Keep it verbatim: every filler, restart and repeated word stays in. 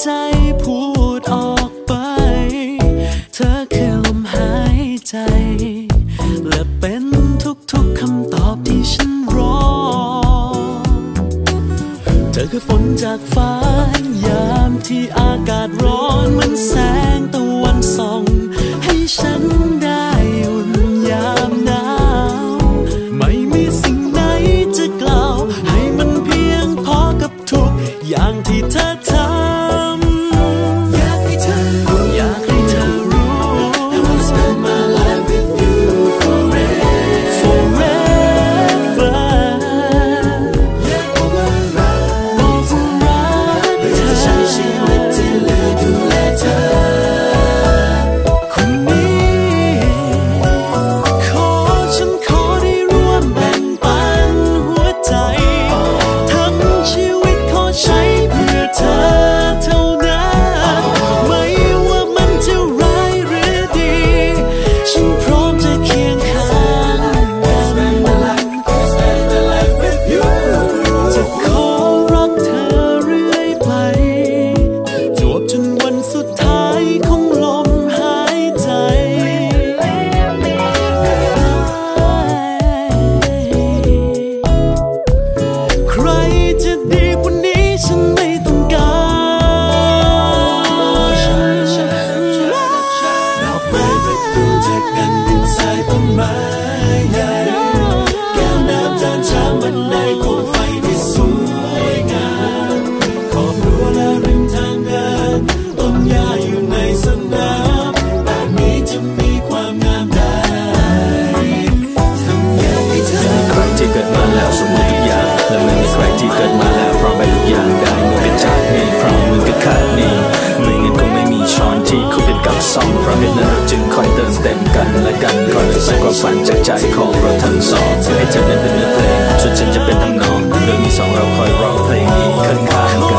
ใจพูดออกไปเธอคือลมหายใจและเป็นทุกๆคำตอบที่ฉันรอเธอคือฝนจากฟ้ายามที่อากาศร้อนเหมือนแสงตะวันส่องให้ฉันได้อุ่นยามหนาวไม่มีสิ่งไหนจะกล่าวให้มันเพียงพอกับทุกอย่างที่เธอทำอยากให้เธอรู้อยากให้เธอรู้ I wanna spend my life with you forever forever อยากบอกว่ารักบอกว่ารักเธอใช้ชีวิตที่เหลือดูแลเธอคนนี้ขอฉันขอได้ร่วมแบ่งปันหัวใจทั้งชีวิตขอใช้เพื่อเธอเท่านั้นไม่ว่ามันจะร้ายหรือดีฉันพร้อมจะเคียงข้างกันจะขอรักเธอเรื่อยไปจวบจนวันสุดท้ายของลมหายใจใครจะดีกว่านี้ฉันไม่ต้องการดอกไม้ประตูจากกันดินสายต้นไม้ใหญ่แก้วน้ำจานชามบันไดโคมไฟที่สวยงามขอบรั้วและริมทางเดินต้นหญ้าอยู่ในสนามแบบนี้จะมีความงามได้ทำอย่างให้เธอใครที่เกิดมาแล้วสมบูรณ์ทุกอย่างและไม่มีใครที่เกิดมาแล้วพร้อมไปทุกอย่างได้เมื่อเป็นชาตินี้พร้อมมือกับขาดนี้ไม่งั้นคงไม่มีช้อนที่คุยกันกับซ่องเพราะเหตุนั้นเราจึงคอยเติมเต็มกันและกันคอยใส่ความฝันจากใจของเราทั้งสองให้เธอนั้นเป็นเนื้อเพลงส่วนฉันจะเป็นทำนองโดยมีสองเราคอยร้องเพลงนี้ข้างๆกัน